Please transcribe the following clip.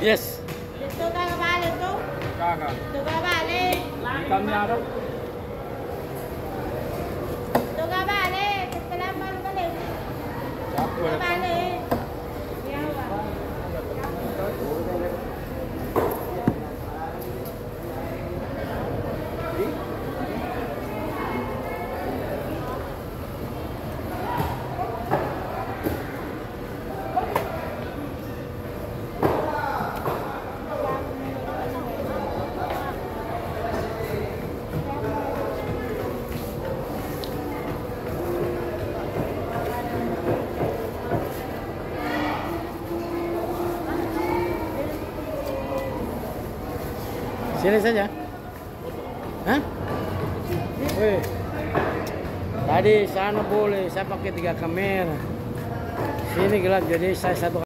Yes. Dito ka balik to. Kagak. Dito ka balik. Ikan niya daw. Dito ka balik. Dito lang balik. Satu Dito ada. balik. Yawa. Sini saja. Hah? Weh. Tadi sana boleh, saya pakai 3 kamera. Sini gelap, jadi saya satu